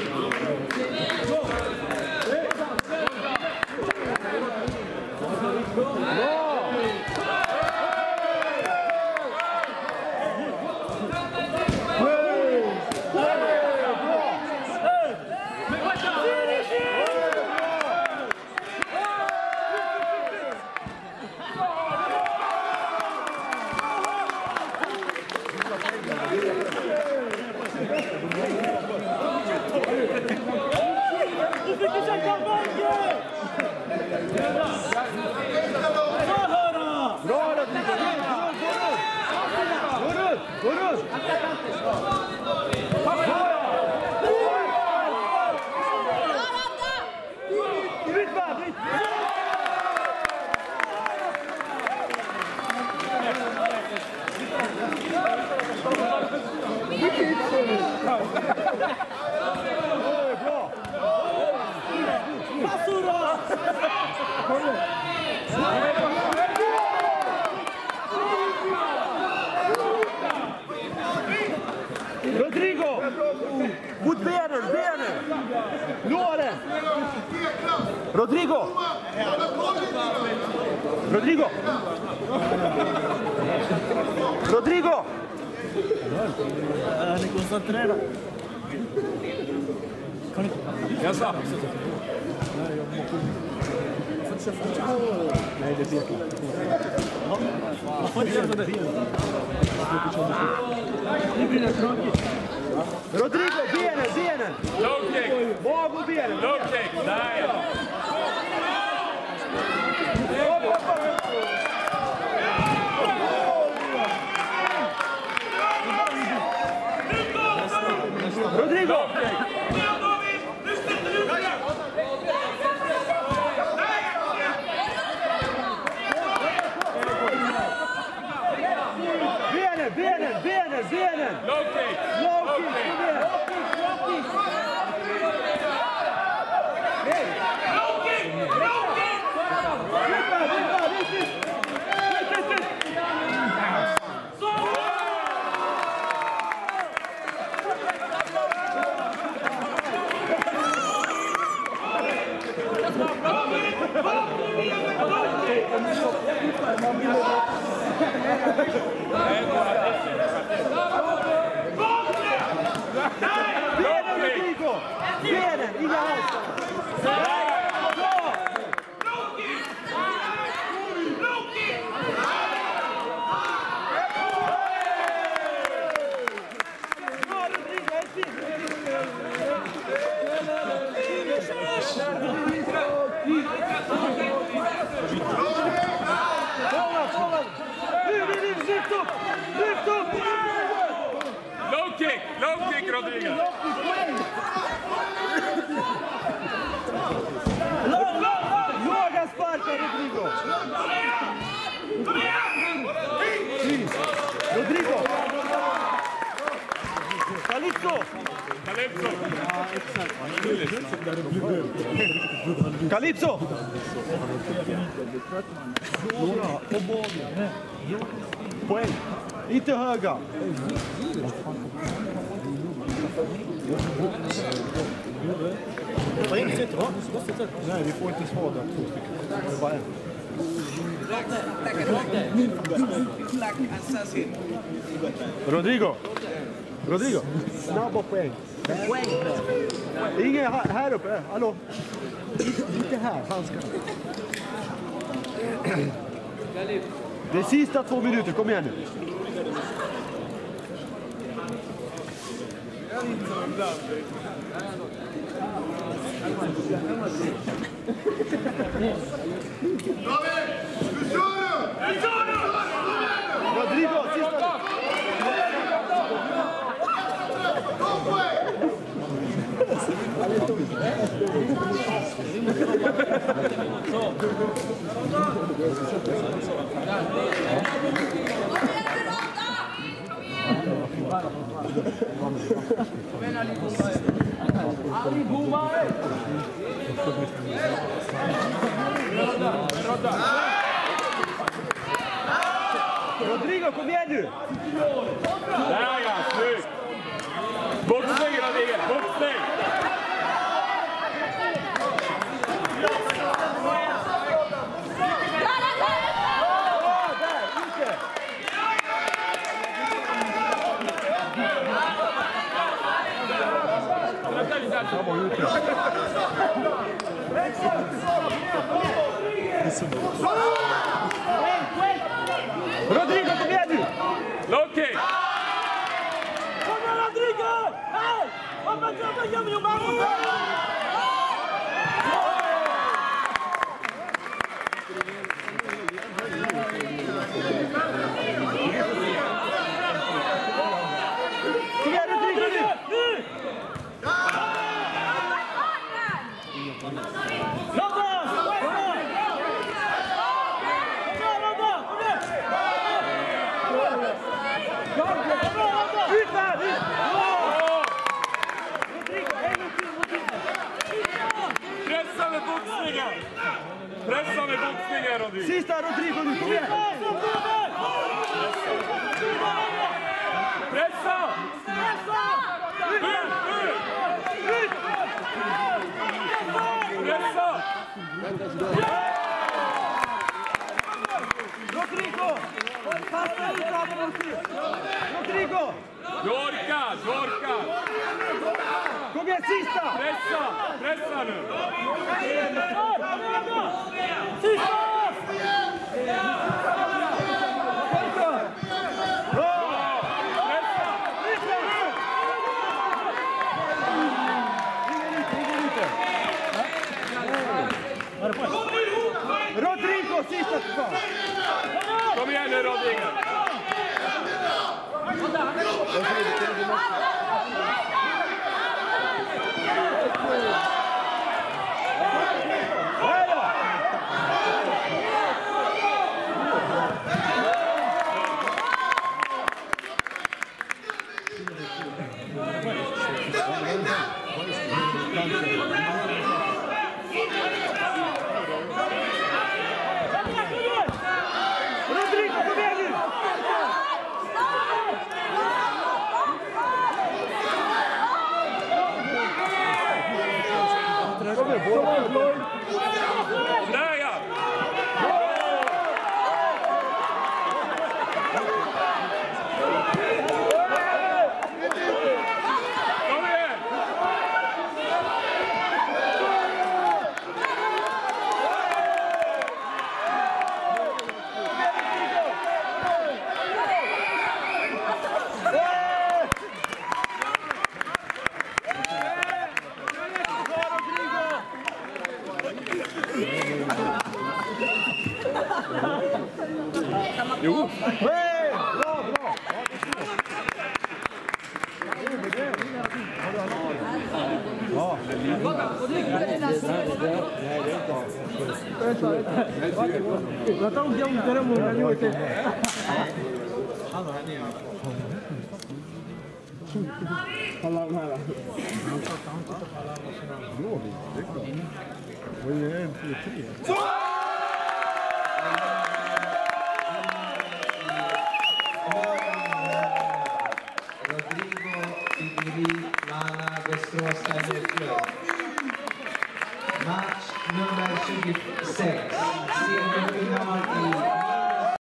Rodrigo! Mot benen! Låren! Rodrigo! Rodrigo! Rodrigo! Ni koncentrerar. Kan ni... Jag sa. Nej, det är fel. Man får inte göra det. Det blir det tråkigt. Rodrigo, benen! Low kick! Mag och benen! Low kick! Där! Rodrigo! Benen! Low kick! Benen, inga hals! Lyft upp! Low kick, Rodrigo! Låga sparkar, Rodrigo! Rodrigo! Calypso! Poäng! Inte höga! Nej, vi får inte svara 2 stycken. Det var en. Rodrigo! Snabba poäng. Ingen här uppe. Hallå? Inte här, handskarna. Det är sista 2 minuter, kom igen nu. Rodrigo, sista. Rodrigo, kom igen nu! Där ja, snyggt! Boxning, Rodrigo! Boxning! Rodrigo, kom igen nu! Low-kick! Kom igen Rodrigo! Hej! Hoppa, Pressa med boxningen! Pressa med boxningen, Rodrigo! Sista Rodrigo nu, kom igen! Pressa! Pressa! Rodrigo! Passa ut av Rodrigo! Du orkar, du orkar! Kom igen, sista! Pressa! Pressa nu! Sista! Rodrigo, sista kvar! Kom igen nu, Rodrigo! Rodrigo, kom igen nu! Där ja! Kom igen! Jo! Bra, bra! Ja, Rodrigo Tigri, Lana Västerås Club. Match nummer 26. Semifinal i